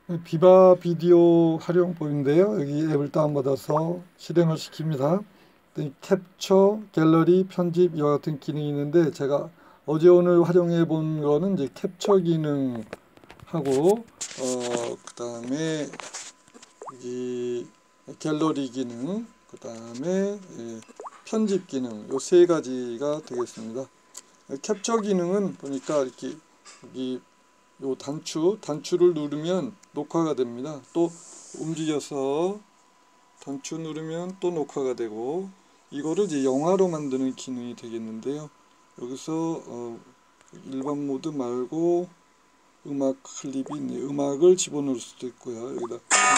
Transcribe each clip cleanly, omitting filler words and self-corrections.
비바 비디오 활용법인데요. 여기 앱을 다운받아서 실행을 시킵니다. 캡처, 갤러리, 편집 이와 같은 기능이 있는데 제가 어제 오늘 활용해 본 거는 이제 캡처 기능하고 그 다음에 이 갤러리 기능, 그 다음에 편집 기능 요 세 가지가 되겠습니다. 캡처 기능은 보니까 이렇게 여기 요 단추를 누르면 녹화가 됩니다. 또 움직여서 단추 누르면 또 녹화가 되고, 이거를 이제 영화로 만드는 기능이 되겠는데요. 여기서 일반 모드 말고 음악 클립이 있네요. 음악을 집어넣을 수도 있고요. 여기다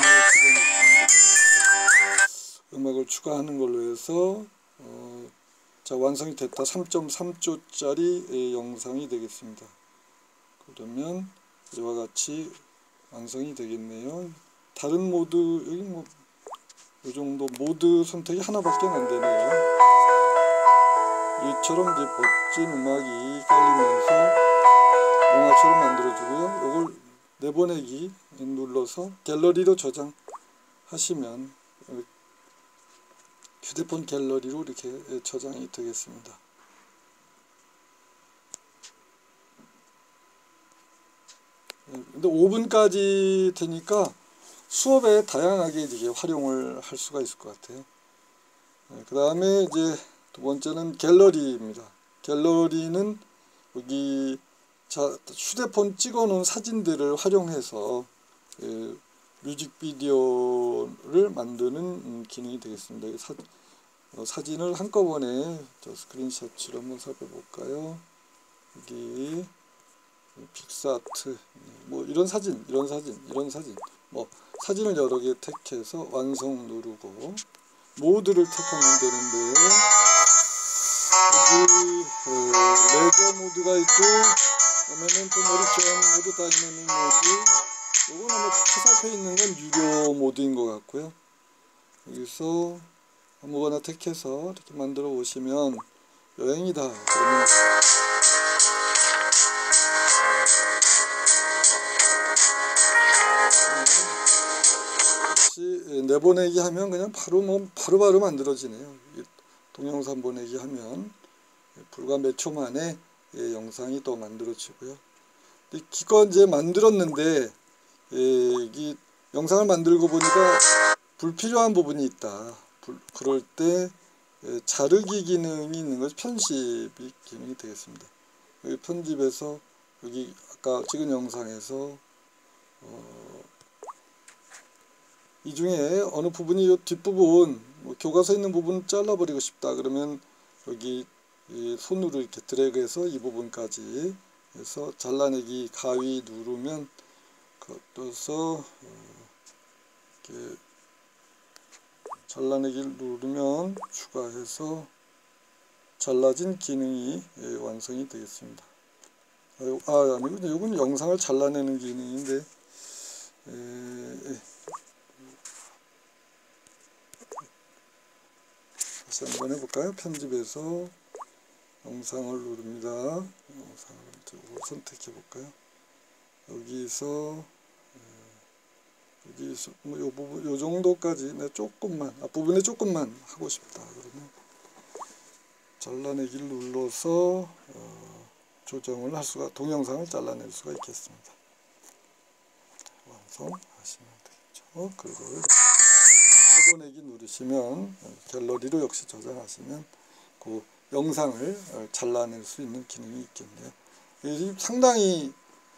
음악을 추가하는 걸로 해서 자, 완성이 됐다. 3.3초짜리 영상이 되겠습니다. 그러면 이와 같이 완성이 되겠네요. 다른 모드, 여기 뭐 이 정도 모드 선택이 하나밖에 안 되네요. 이처럼 이제 멋진 음악이 깔리면서 영화처럼 만들어주고요. 이걸 내보내기 눌러서 갤러리로 저장하시면 휴대폰 갤러리로 이렇게 저장이 되겠습니다. 근데 5분까지 되니까 수업에 다양하게 이제 활용을 할 수가 있을 것 같아요. 그 다음에 이제 두 번째는 갤러리입니다. 갤러리는 여기 휴대폰 찍어 놓은 사진들을 활용해서 뮤직비디오를 만드는 기능이 되겠습니다. 사진을 한꺼번에 스크린샷으로 한번 살펴볼까요? 여기 픽사아트, 뭐 이런 사진, 뭐 사진을 여러 개 택해서 완성 누르고 모드를 택하면 되는데요. 여기 레저 모드가 있고, 그러면은 또 모리션 모드, 다이내믹 모드, 요건 아마 화살표에 있는 건 유료 모드인 것 같고요. 여기서 아무거나 택해서 이렇게 만들어 보시면 여행이다 그러면 내보내기 하면 그냥 바로 만들어지네요. 동영상 보내기 하면 불과 몇 초 만에 영상이 또 만들어지고요. 기껏 이제 만들었는데 이 영상을 만들고 보니까 불필요한 부분이 있다. 그럴 때 자르기 기능이 있는 것이 편집이 기능이 되겠습니다. 여기 편집에서 여기 아까 찍은 영상에서 이 중에 어느 부분이 이 뒷부분, 뭐 교과서에 있는 부분 잘라버리고 싶다 그러면 여기 손으로 이렇게 드래그해서 이 부분까지 해서 잘라내기 가위 누르면 그것서 이렇게 잘라내기를 누르면 추가해서 잘라진 기능이 완성이 되겠습니다. 아니고 이건 영상을 잘라내는 기능인데 다시 한번 해볼까요? 편집해서 영상을 누릅니다. 영상을 선택해 볼까요? 여기서 뭐 요 부분, 요 정도까지 조금만 앞부분에 조금만 하고 싶다 그러면 잘라내기를 눌러서 조정을 할 수가, 동영상을 잘라낼 수가 있겠습니다. 완성하시면 되겠죠. 그리고 내보내기 누르시면 갤러리로 역시 저장하시면 그 영상을 잘라낼 수 있는 기능이 있겠네요. 상당히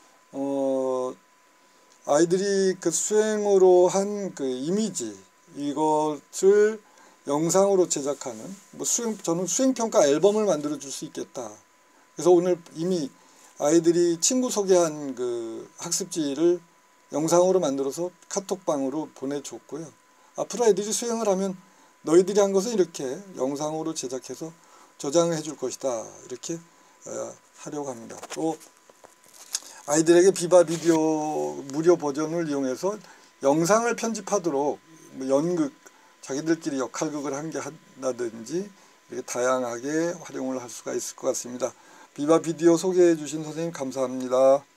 아이들이 그 수행으로 한 그 이미지, 이것을 영상으로 제작하는 저는 수행평가 앨범을 만들어 줄 수 있겠다. 그래서 오늘 이미 아이들이 친구 소개한 그 학습지를 영상으로 만들어서 카톡방으로 보내줬고요. 앞으로 애들이 수행을 하면 너희들이 한 것은 이렇게 영상으로 제작해서 저장을 해줄 것이다, 이렇게 하려고 합니다. 또 아이들에게 비바 비디오 무료 버전을 이용해서 영상을 편집하도록 연극, 자기들끼리 역할극을 한 게 한다든지 이렇게 다양하게 활용을 할 수가 있을 것 같습니다. 비바 비디오 소개해 주신 선생님 감사합니다.